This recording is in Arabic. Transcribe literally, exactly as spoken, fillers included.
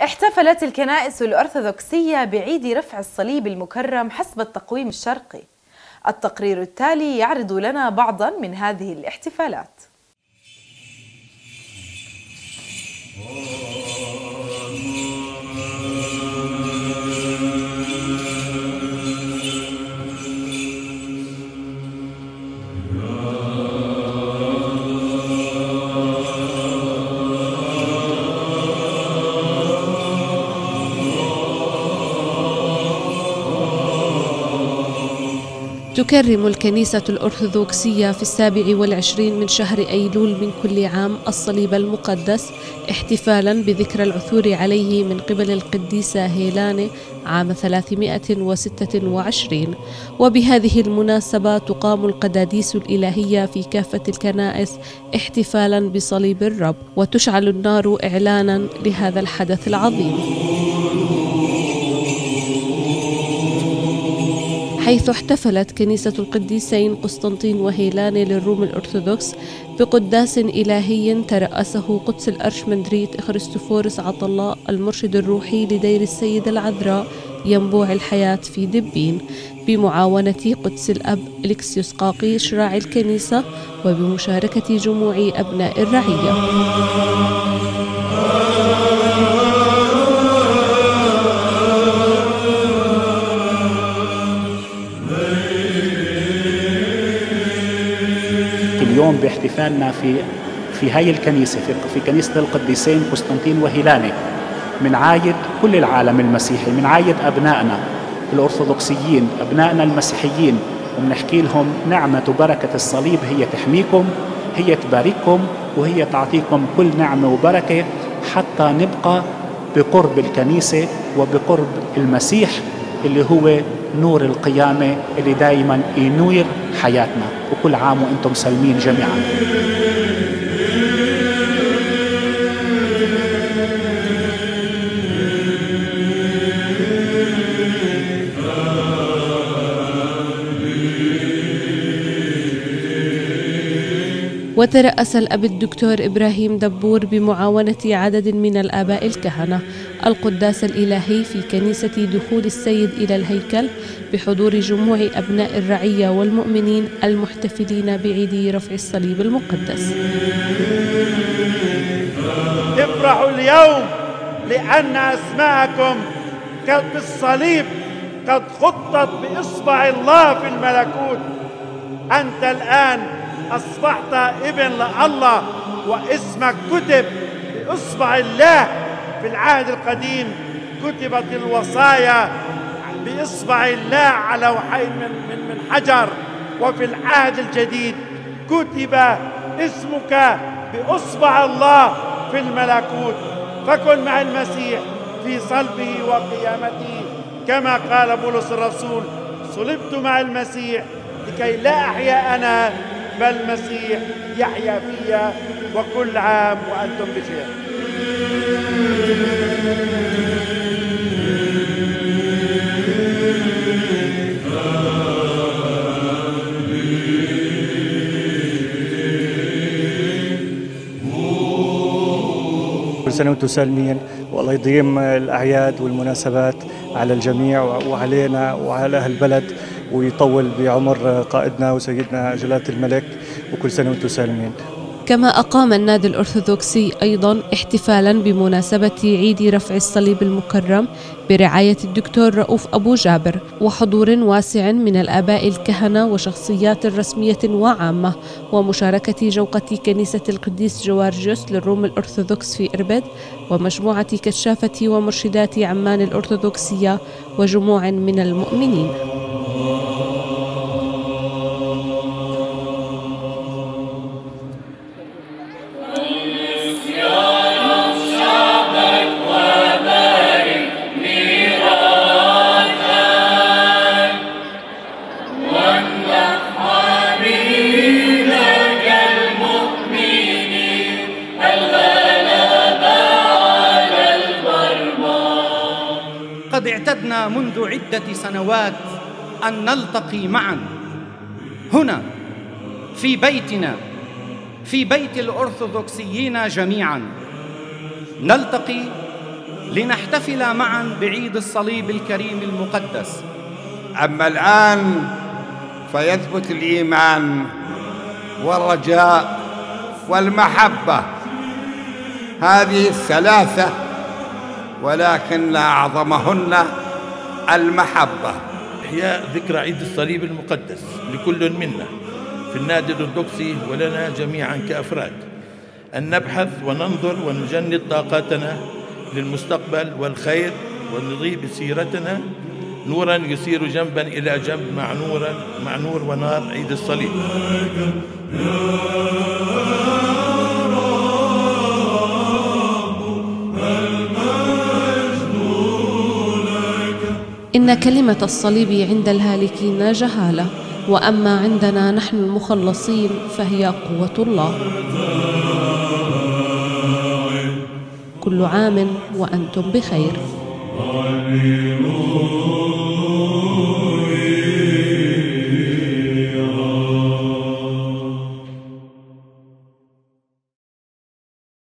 احتفلت الكنائس الأرثوذكسية بعيد رفع الصليب المكرم حسب التقويم الشرقي. التقرير التالي يعرض لنا بعضا من هذه الاحتفالات. تكرم الكنيسة الأرثوذكسية في السابع والعشرين من شهر أيلول من كل عام الصليب المقدس احتفالا بذكرى العثور عليه من قبل القديسة هيلانة عام ثلاثمائة وستة وعشرين. وبهذه المناسبة تقام القداديس الإلهية في كافة الكنائس احتفالا بصليب الرب، وتشعل النار إعلانا لهذا الحدث العظيم، حيث احتفلت كنيسة القديسين قسطنطين وهيلانة للروم الأرثوذكس بقداس إلهي ترأسه قدس الأرشمندريت إخريستوفورس عطلة المرشد الروحي لدير السيدة العذراء ينبوع الحياة في دبين، بمعاونة قدس الأب إليكسيوس قاقي شراع الكنيسة وبمشاركة جموع أبناء الرعية. اليوم باحتفالنا في في هاي الكنيسة في, في كنيسة القديسين قسطنطين وهيلانة بنعايد كل العالم المسيحي، بنعايد أبنائنا الأرثوذكسيين، أبنائنا المسيحيين، وبنحكي لهم نعمة وبركة الصليب هي تحميكم، هي تبارككم، وهي تعطيكم كل نعمة وبركة حتى نبقى بقرب الكنيسة وبقرب المسيح اللي هو نور القيامة اللي دائما ينور حياتنا. وكل عام وانتم سالمين جميعا. وترأس الأب الدكتور إبراهيم دبور بمعاونة عدد من الآباء الكهنة القداس الإلهي في كنيسة دخول السيد إلى الهيكل بحضور جموع أبناء الرعية والمؤمنين المحتفلين بعيد رفع الصليب المقدس. افرحوا اليوم لأن أسماءكم بالصليب قد خطت بإصبع الله في الملكوت. أنت الآن أصبحت ابن لله واسمك كتب بإصبع الله. في العهد القديم كتبت الوصايا بإصبع الله على لوحين من, من, من حجر، وفي العهد الجديد كتب اسمك بإصبع الله في الملكوت. فكن مع المسيح في صلبه وقيامته كما قال بولس الرسول: صلبت مع المسيح لكي لا أحيا أنا بل المسيح يحيا فيا. وكل عام وأنتم بخير. كل سنة وانتم سالمين، والله يديم الأعياد والمناسبات على الجميع وعلينا وعلى أهل البلد، ويطول بعمر قائدنا وسيدنا جلالة الملك، وكل سنة وانتم سالمين. كما أقام النادي الأرثوذكسي أيضا احتفالا بمناسبة عيد رفع الصليب المكرم برعاية الدكتور رؤوف أبو جابر وحضور واسع من الآباء الكهنة وشخصيات رسمية وعامة، ومشاركة جوقة كنيسة القديس جوارجيوس للروم الأرثوذكس في إربد ومجموعة كشافة ومرشدات عمان الأرثوذكسية وجموع من المؤمنين. قد اعتدنا منذ عدة سنوات أن نلتقي معا هنا في بيتنا، في بيت الأرثوذكسيين جميعا، نلتقي لنحتفل معا بعيد الصليب الكريم المقدس. أما الآن فيثبت الإيمان والرجاء والمحبة، هذه الثلاثة، ولكن أعظمهن المحبة. إحياء ذكرى عيد الصليب المقدس لكل منا في النادي الأرثوذكسي ولنا جميعا كأفراد أن نبحث وننظر ونجند طاقاتنا للمستقبل والخير، ونضيء بسيرتنا نورا يسير جنبا إلى جنب مع نور مع نور ونار عيد الصليب. إن كلمة الصليب عند الهالكين جهالة، وأما عندنا نحن المخلصين فهي قوة الله. كل عام وأنتم بخير.